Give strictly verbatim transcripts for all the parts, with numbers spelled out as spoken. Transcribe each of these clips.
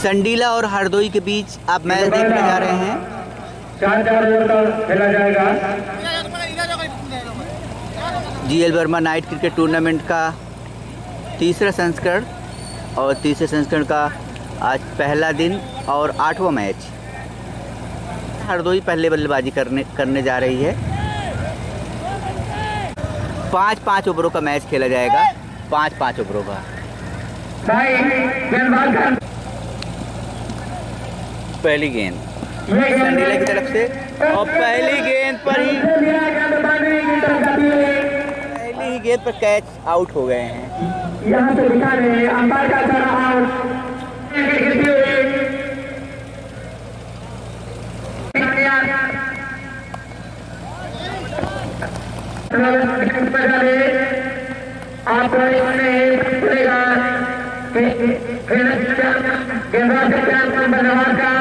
संडीला और हरदोई के बीच आप मैच देखने जा रहे हैं। चार चार ओवर का खेला जाएगा। GL Verma night cricket tournament का तीसरा संस्करण और तीसरे संस्करण का आज पहला दिन और आठवां मैच। हरदोई पहले बल्लेबाजी करने करने जा रही है। पाँच पाँच ओवरों का मैच खेला जाएगा, पाँच पाँच ओवरों का। पहली गेंद संडीला की तरफ से और पहली गेंद पर ही पहली ही गेंद पर कैच आउट हो गए हैं। यहाँ से दिखा रहे हैं अंपायर का सारा आउट। आप पड़ेगा धन्यवाद का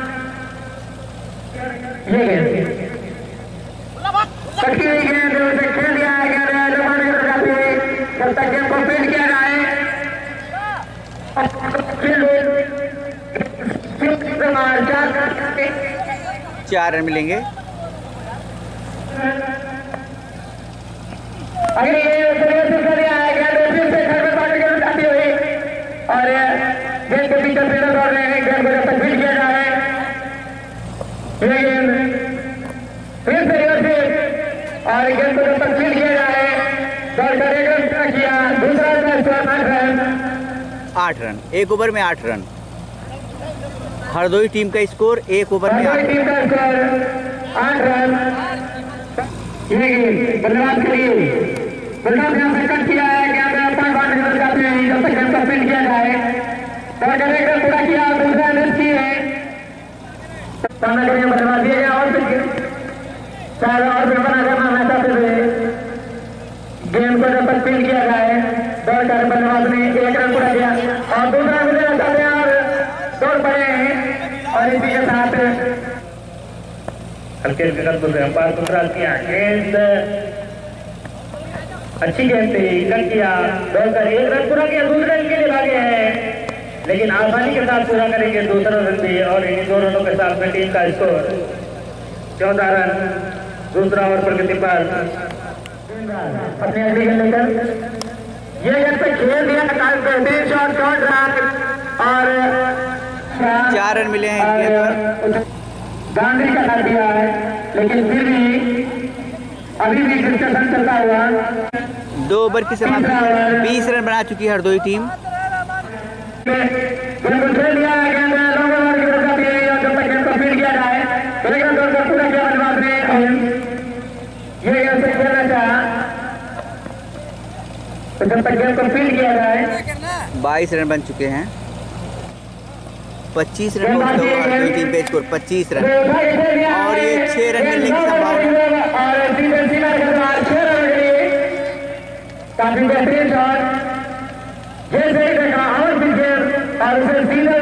ये गेंद पक्की हुई गेंद खेल दिया गया। जब तक गेंद को फील्ड किया जाए चार रन मिलेंगे। अगली और गेंद के पीछे फील्डर दौड़ रहे हैं। गेंद को जब तक फील्ड किया जाए ये गेंद फिर से रिवर्स और गेंद को जब तक फील्ड किया जाए दौड़ कर एक रन पूरा किया। दूसरा रन आठ रन आठ रन एक ओवर में आठ रन। हरदोई टीम का स्कोर एक ओवर में आठ टीम का स्कोर आठ रन। ये गेंद बल्लेबाज के लिए बल्लेबाज ने कट किया है। गेंद पांच बार निकल जाते हैं जब तक गेंद को फील्ड किया जाए। दौड़ कर एक रन पूरा किया। दूसरा रन की है सामने के लिए बल्लेबाज दिया गया और चार और फिर बना करना मैं चाहते थे। गेंद को जब तक फील्ड किया जाए दौड़ कर बल्लेबाज ने एक रन पूरा किया और दूसरा रन लेना चाहते हैं और दौड़ पड़े हैं और इसी के साथ हल्के विकल्प से अंपायर को क्रॉस किया। गेंद अच्छी गेंद थी, कट किया। दौड़ कर एक रन पूरा किया। दूसरे रन के लिए भागे हैं लेकिन आसानी के साथ पूरा करेंगे दूसरा रन भी और इन दो रनों के साथ में टीम का स्कोर चौदह रन। दूसरा ओवर प्रगति पर अपनी अगली गेंद लेकर ये गेंद पे खेल दिया बेहतरीन शॉट शॉट रन और चार रन मिले हैं। बाउंड्री का कर दिया है लेकिन फिर भी अभी भी डिस्कशन चलता हुआ। दो ओवर की समाप्ति बीस रन बना चुकी है हरदोई टीम। खेल दिया है गेंद लॉन्ग ओवर की तरफ जाती है जब तक गेंद को फील्ड किया जाए तो एक रन दौड़ पूरा किया बल्लेबाज ने। ये गेंद से खेलना चाहा तो जब तक गेंद को फील्ड किया जाए बाईस रन बन चुके हैं। पच्चीस रन हो तो हरदोई टीम पे स्कोर पच्चीस रन और ये छह रन मिलने की संभावना। काफी बेहतरीन शॉट जैसे ही देखा और भी गेंद और उसे सीधे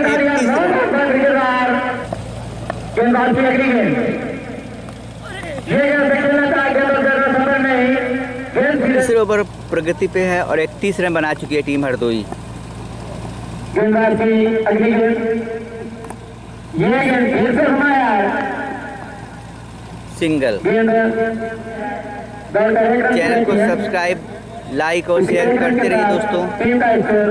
गेंदबाज की अगली गेंद ये गेंद से खेलना था गेंद सफर नहीं। गेंद तीसरे ओवर प्रगति पे है और इकतीस रन बना चुकी है टीम हरदोई। गेंदबाज की अगली गेंद ये गेंद फिर से घुमाया सिंगल। चैनल को सब्सक्राइब लाइक और शेयर करते रहिए दोस्तों। टीम का स्कोर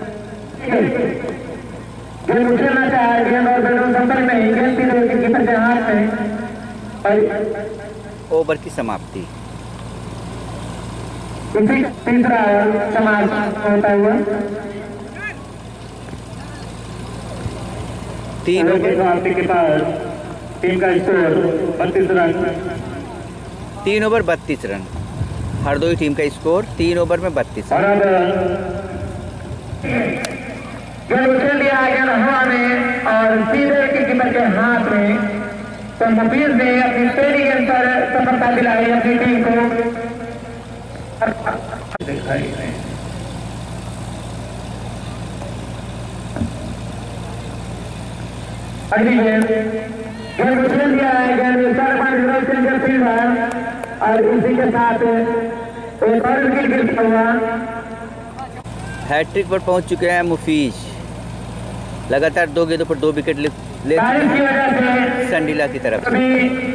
गेंद उछलना चाहे गेंद और बैट संपर्क में गेंद की कीपर के हाथ में ओवर की समाप्ति। तीसरा समाप्त होता हुआ तीन ओवर के पास टीम का स्कोर बत्तीस रन। तीन ओवर बत्तीस रन हरदोई टीम का स्कोर तीन ओवर में बत्तीस रन। गेंद उछल दिया गेंद हवा में और सीधे कीपर के हाथ में तो मुफीज ने अपनी पहली गेंद पर सफलता दिलाई अपनी टीम को। अगली गेंद गेंद उछल दिया है गेंद चार पांच सेंटर फील्ड है और इसी के साथ एक और विकेट गिरता हुआ। हैट्रिक पर पहुंच चुके हैं मुफीज। लगातार दो गेंदों पर दो विकेट ले, ले बारिश की वजह से संडीला की तरफ से।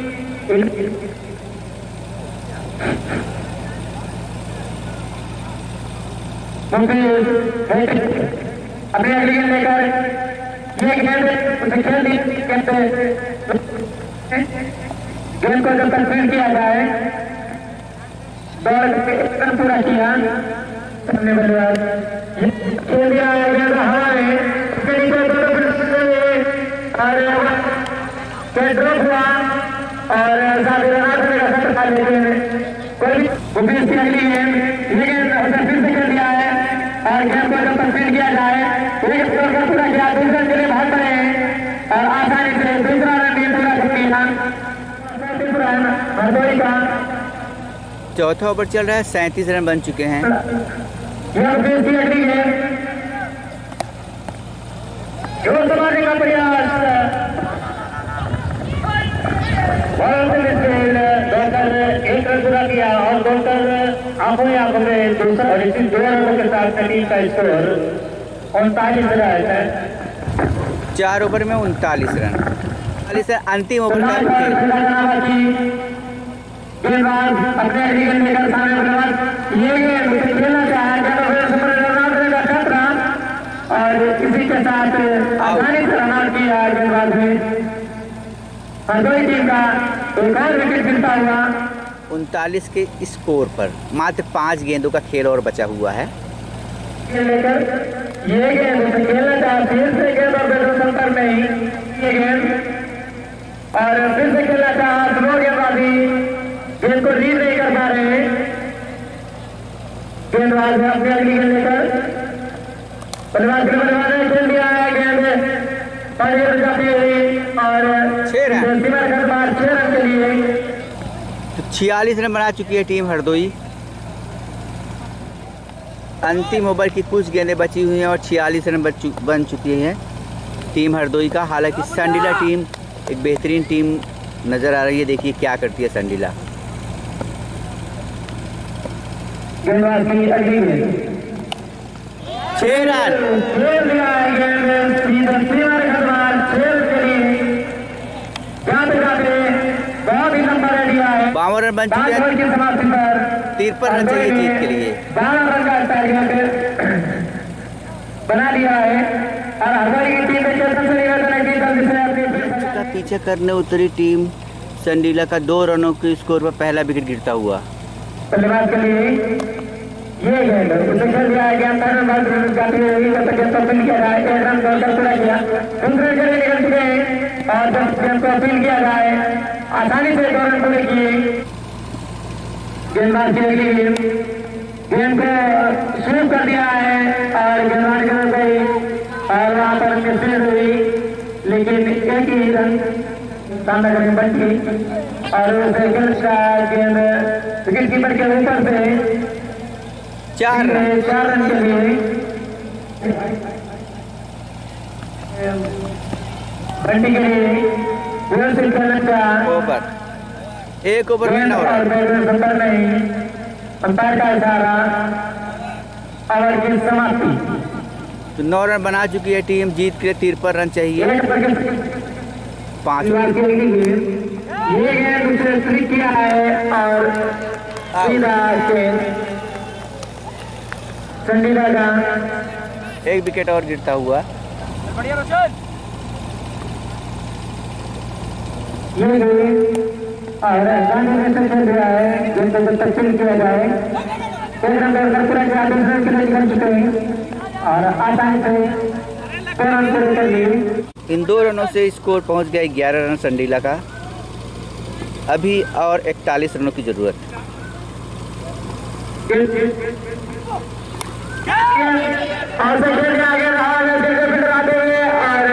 अपने अगली गेंद लेकर ये गेंद उसे खेल दी गेंद को जब तक फील्ड किया जाए दौड़ पूरा किया सामने बल्लेबाज खेल दिया गेंद हवा में और ड्रॉप हुआ और साथ रन का सत्र खा लेते हैं कोई भी इसकी अगली गेंद ये गेंद उसे फिर से खेल दिया है और गेंद को जब तक फील्ड किया जाए एक स्कोर का पूरा किया दूसरे के लिए भाग रहे हैं और आसानी से दूसरा रन भी पूरा करती है हरदोई का। चौथा ओवर चल रहा है, सैंतीस रन बन चुके हैं। इसकी अगली गेंद जोर से मारने का प्रयास एक रन पूरा किया और डॉक्टर आंखों ही आंखों में दूसरा और इसी दो रनों के साथ टीम का स्कोर उनतालीस रन है। चार ओवर में उनतालीस रन। उनतालीस अंतिम ओवर का गेंदबाज अपने गेंद लेकर सामने बल्लेबाज ये गेंद खेलना चाहे खतरा और इसी के साथ आसानी से रन आउट किया गेंदबाज ने हरदोई टीम का एक और विकेट गिरता हुआ। उनतालीस के स्कोर पर मात्र पांच गेंदों का खेल और बचा हुआ है। लेकर ये गेंद खेलना चाहे फिर से गेंद और बैटर संपर्क में ही ये गेंद और फिर से खेलना चाहे दोनों गेंदबाजी गेंद को रीड नहीं कर पा रहे हैं। गेंदबाज ने अपनी अगली गेंद लेकर बल्लेबाज के बल्लेबाज ने खेल दिया है गेंद पानी जाती हुई और छह रन छह रन के लिए तो छियालीस रन बना चुकी है टीम हरदोई। अंतिम ओवर की कुछ गेंदें बची हुई हैं और छियालीस रन बन चुकी हैं टीम हरदोई का। हालांकि संडीला टीम एक बेहतरीन टीम नजर आ रही है। देखिए क्या करती है संडीला। छह रन बावन रन बन चुके हैं। तिरपन रन चाहिए जीत के लिए। बावन रन का टारगेट बना लिया है और हरदोई की टीम का पीछे करने उतरी टीम संडीला का दो रनों के स्कोर पर पहला विकेट गिरता हुआ। बल्लेबाज के लिए ये गेंद उसे खेल दिया है गेंद पर बॉल जाती हुई जब तक गेंद को अपील किया जाए एक रन बॉल कर पूरा किया दूसरे के लिए निकल चुके हैं और जब गेंद को अपील किया जाए आसानी से दो रन पूरे किए। गेंदबाज की अगली गेंद गेंद को स्वीप कर दिया है और गेंदबाज के गई और वहां पर मिसफील्ड हुई लेकिन एक ही रन सामने करके बच गई और उसे गेंद विकेट कीपर के ऊपर से चार रन चार रन के लिए बंटी के लिए ओवर एक ओवर में नौ रन। अंपायर का इशारा ओवर की समाप्ति। तो नौ रन बना चुकी है टीम। जीत के लिए तिरपन रन चाहिए। पांच ये गेंद उसे स्लिप किया है और सीधा से संडीला का एक विकेट और गिरता हुआ। ये और से खेल रहा है जिनको जब तक खेल किया जाए एक रन पूरा किया दूसरे के लिए निकल चुके हैं और आसानी से दो रन पूरे कर लिए। इन दो रनों से स्कोर पहुंच गया ग्यारह रन संडीला का। अभी और इकतालीस रनों की जरूरत है। और आगे आते हुए और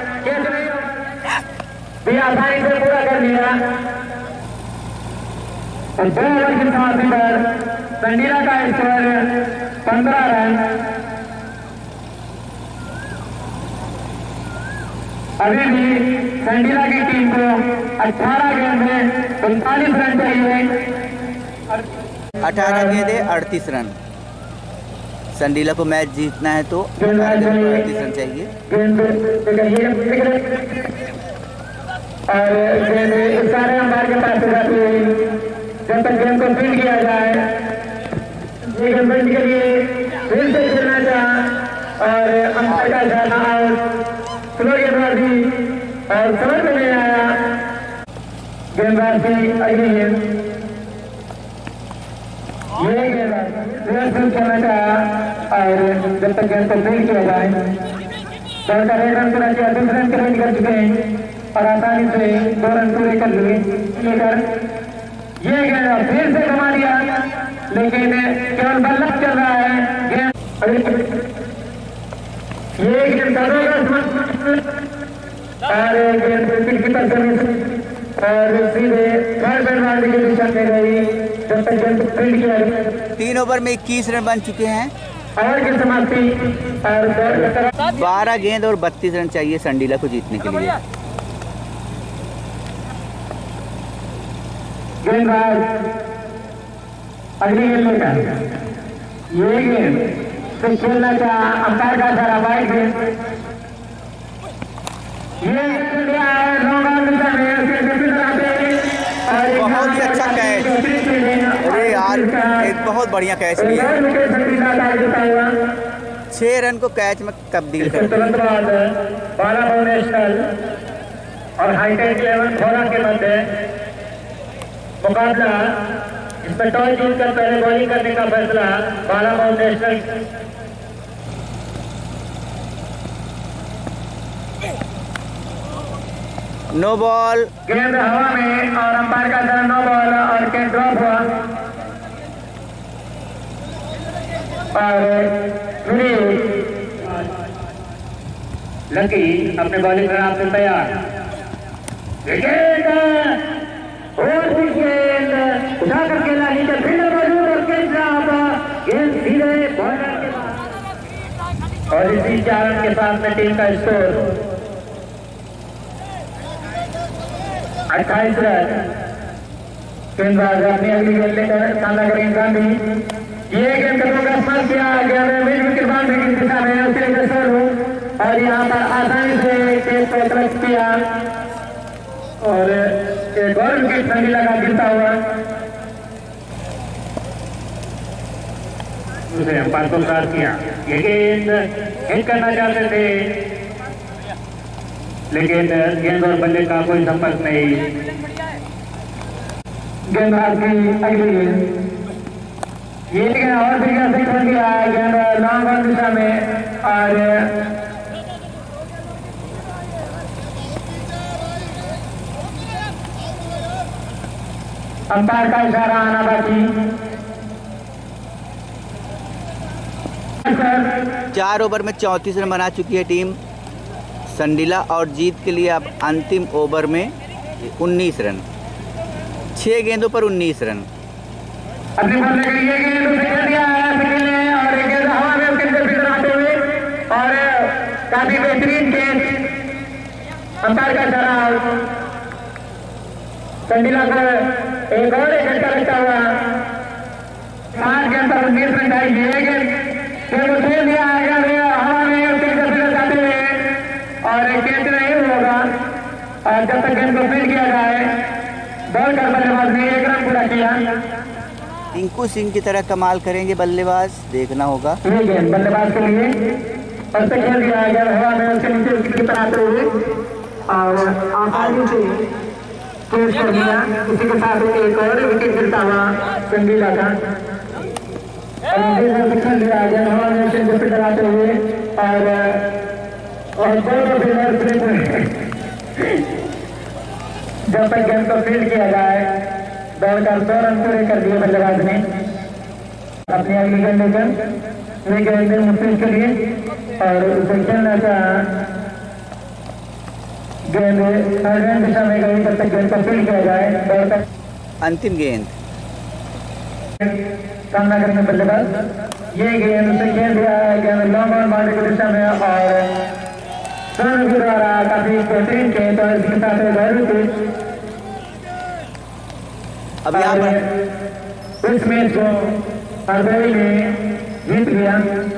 भी आसानी से पूरा कर लिया और दो ओवर की समाप्ति पर संडीला का स्कोर पंद्रह रन। अभी भी संडीला की टीम को अठारह गेंद में उनतालीस रन चाहिए। अठारह गेंदे अड़तीस रन। संडीला को मैच जीतना है तो अड़तीस रन चाहिए। और सारे अंपायर के पास जाती है जब तक गेम को फील्ड किया जाए। ये गेम फील्ड के लिए फिर से खेलना चाह और अंपायर का जाना आउट स्लो गेंदबाजी और समझ में नहीं आया। गेंदबाजी अगली गेंद ये गेंदबाजी खेलना चाह और जब तक गेंद को फील्ड किया जाए दौड़ का एक रन पूरा किया, दूसरे रन के रन कर चुके हैं और आसानी से दो रन पूरे कर लिए लेकर ये गेंद फिर से घुमा दिया, लेकिन केवल बल्ला चल रहा है। गेंद ये गेंद और गेंद विकेट कीपर और सीधे थर्ड बैट्समैन की दिशा में गई जब तक गेंद फील्ड किया। तीन ओवर में इक्कीस रन बन चुके हैं और की समाप्ति और बारह गेंद और बत्तीस रन चाहिए संडीला को जीतने के लिए। गेंदबाज अगली गेंद लेकर ये गेंद से खेलना चाह अंपायर का सारा वाइड गेंद ये बहुत ही अच्छा कैच। अरे यार एक बहुत बढ़िया कैच लिया, छह रन को कैच में तब्दील कर तुरंत बाद बारह बॉल नेशनल और हाईटेक इलेवन खोला के मध्य मुकाबला। इसमें टॉस जीतकर पहले बॉलिंग करने का फैसला बारह बॉल नेशनल। नो बॉल, गेंद हवा में और अंपायर का तरफ नो बॉल और गेंद ड्रॉप हुआ और लकी अपने बॉलिंग रन से तैयार। गेंद और भी गेंद उठा कर खेला नीचे फील्डर मौजूद और गेंद ड्रॉप, गेंद सीधे बॉलर के पास और इसी चार रन के साथ में टीम का स्कोर अट्ठाईस रन। गेंदबाज अपनी अगली गेंद लेकर सामना करेंगे गांधी। ये गेंद कदमों का स्पर्श किया गया मिड विकेट बाउंड्री की दिशा में उसके लिए शुरू और यहाँ पर आसानी से गेंद को क्लच किया और एक और विकेट संडीला का गिरता हुआ उसे अंपायर को उतार किया। ये गेंद हिट करना चाहते थे लेकिन गेंद और बल्ले का कोई संपर्क नहीं। गेंदबाज की अगली गेंद ये गेंद और भी से खोल दिया गेंद लॉन्ग ऑन दिशा में और अंपायर का इशारा आना बाकी। चार ओवर में चौंतीस रन बना चुकी है टीम संडीला और जीत के लिए अब अंतिम ओवर में उन्नीस रन, छह गेंदों पर उन्नीस रन। अपनी बॉल लेकर ये गेंद उसे खेल दिया है सकील ने और एक गेंद हवा में उसके भीतर आते हुए और काफी बेहतरीन गेंद अंपायर का इशारा संडीला को एक और एक घंटा लगता हुआ पांच गेंद पर उन्नीस रन आई। ये गेंद खेल दिया हवा में उसके भीतर जाते हुए और गेंद नहीं होगा और जब तक गेंद को फील्ड किया जाए बॉल कर बल्लेबाज ने एक रन पूरा किया। टिंकू सिंह की तरह कमाल करेंगे बल्लेबाज, देखना होगा। ये गेंद बल्लेबाज के लिए और से खेल दिया गया हवा में उसके नीचे विकेट पर आते हुए और आसानी से कैच कर दिया। इसी के साथ एक और विकेट गिरता हुआ संडीला का और खेल दिया गया हवा में उसके विकेट पर आते हुए और और जब तक गेंद को फील्ड किया जाए दौड़कर दो रन पूरे कर दिए बल्लेबाज ने अपनी अगली गेंद लेकर वे गेंद मुश्किल के लिए और उसे खेलना चाह गेंद थर्ड दिशा में गई जब तक गेंद को फील्ड किया जाए दौड़कर अंतिम गेंद सामना करेंगे बल्लेबाज। ये गेंद उसे खेल दिया है गेंद लॉन्ग ऑन बाउंड्री की दिशा में और दोनों के द्वारा काफी बेहतरीन खेल और इसके साथ अब यहाँ पर इस मैच को हरदोई में जीत गया।